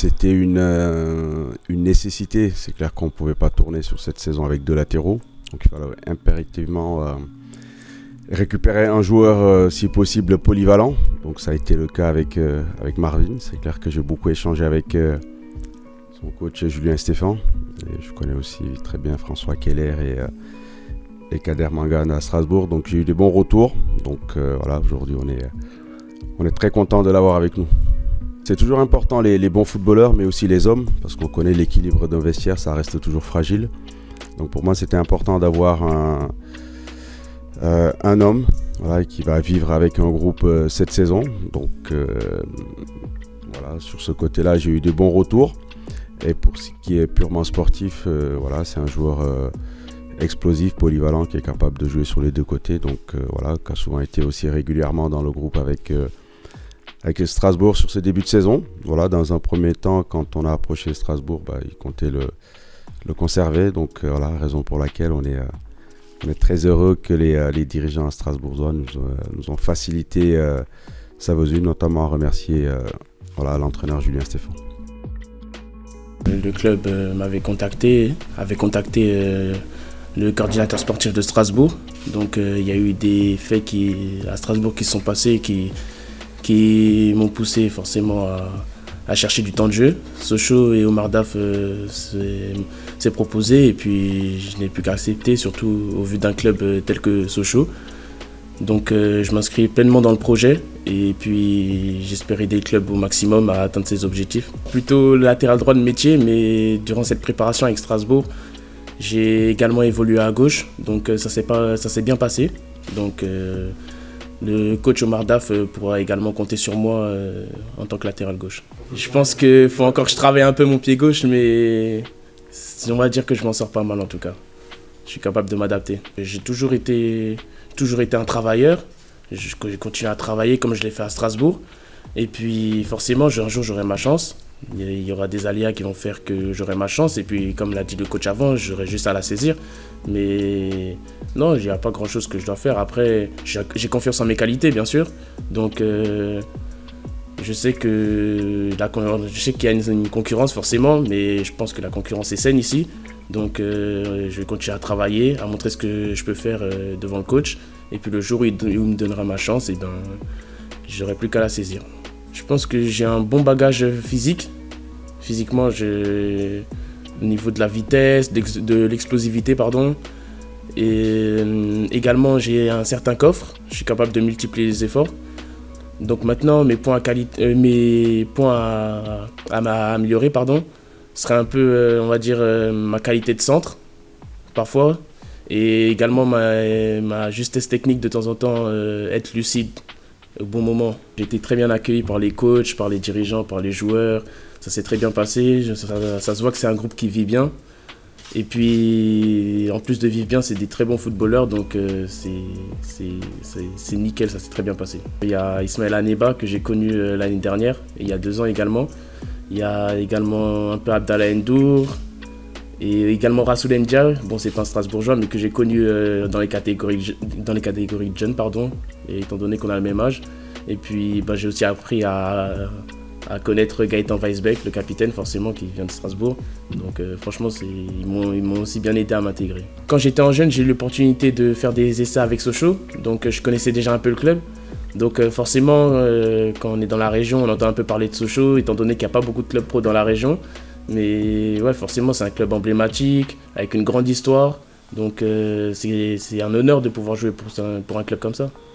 c'était une nécessité. C'est clair qu'on ne pouvait pas tourner sur cette saison avec deux latéraux. Donc il fallait impérativement récupérer un joueur, si possible, polyvalent. Donc ça a été le cas avec Marvin. C'est clair que j'ai beaucoup échangé avec son coach Julien Stéphan. Et je connais aussi très bien François Keller et Kader Mangane à Strasbourg. Donc j'ai eu des bons retours. Donc voilà, aujourd'hui on est très content de l'avoir avec nous. C'est toujours important les bons footballeurs, mais aussi les hommes, parce qu'on connaît l'équilibre d'un vestiaire, ça reste toujours fragile. Donc pour moi c'était important d'avoir un homme, voilà, qui va vivre avec un groupe cette saison. Donc voilà, sur ce côté-là, j'ai eu des bons retours. Et pour ce qui est purement sportif, voilà, c'est un joueur explosif, polyvalent, qui est capable de jouer sur les deux côtés. Donc voilà, qui a souvent été aussi régulièrement dans le groupe avec Strasbourg sur ses débuts de saison. Voilà, dans un premier temps, quand on a approché Strasbourg, il comptait le conserver. Donc voilà, raison pour laquelle on est très heureux que les dirigeants strasbourgeois nous ont facilité sa venue, notamment à remercier l'entraîneur Julien Stéphan. Le club avait contacté le coordinateur sportif de Strasbourg. Donc il y a eu des faits à Strasbourg qui se sont passés qui m'ont poussé forcément à chercher du temps de jeu. Sochaux et Omar Daf s'est proposé et puis je n'ai plus qu'à accepter, surtout au vu d'un club tel que Sochaux. Donc je m'inscris pleinement dans le projet et puis j'espère aider le club au maximum à atteindre ses objectifs. Plutôt latéral droit de métier, mais durant cette préparation avec Strasbourg, j'ai également évolué à gauche, donc ça s'est bien passé. Donc le coach Omar Daf pourra également compter sur moi en tant que latéral gauche. Je pense qu'il faut encore que je travaille un peu mon pied gauche, mais on va dire que je m'en sors pas mal en tout cas. Je suis capable de m'adapter. J'ai toujours été un travailleur. Je continue à travailler comme je l'ai fait à Strasbourg. Et puis forcément, un jour j'aurai ma chance. Il y aura des aléas qui vont faire que j'aurai ma chance. Et puis comme l'a dit le coach avant, j'aurai juste à la saisir. Mais non, il n'y a pas grand chose que je dois faire. Après, j'ai confiance en mes qualités, bien sûr. Donc je sais qu'il y a une concurrence forcément, mais je pense que la concurrence est saine ici. Donc je vais continuer à travailler, à montrer ce que je peux faire devant le coach. Et puis le jour où il me donnera ma chance, j'aurai plus qu'à la saisir. Je pense que j'ai un bon bagage physique. Physiquement, au niveau de la vitesse, de l'explosivité, pardon. Et également, j'ai un certain coffre. Je suis capable de multiplier les efforts. Donc maintenant, mes points à améliorer, serait un peu, on va dire, ma qualité de centre, parfois, et également ma justesse technique de temps en temps, être lucide au bon moment. J'ai été très bien accueilli par les coachs, par les dirigeants, par les joueurs, ça s'est très bien passé, ça se voit que c'est un groupe qui vit bien. Et puis, en plus de vivre bien, c'est des très bons footballeurs, donc c'est nickel, ça s'est très bien passé. Il y a Ismaël Aneba que j'ai connu l'année dernière, et il y a 2 ans également. Il y a également un peu Abdallah Ndour et également Rassoul Ndia. Bon, c'est pas un Strasbourgeois, mais que j'ai connu dans les catégories de jeunes, et étant donné qu'on a le même âge. Et puis, j'ai aussi appris à connaître Gaëtan Weisbeck, le capitaine, forcément, qui vient de Strasbourg. Donc, franchement, ils m'ont aussi bien aidé à m'intégrer. Quand j'étais en jeune, j'ai eu l'opportunité de faire des essais avec Sochaux. Donc, je connaissais déjà un peu le club. Donc forcément, quand on est dans la région, on entend un peu parler de Sochaux, étant donné qu'il n'y a pas beaucoup de clubs pro dans la région. Mais ouais, forcément, c'est un club emblématique, avec une grande histoire. Donc c'est un honneur de pouvoir jouer pour un club comme ça.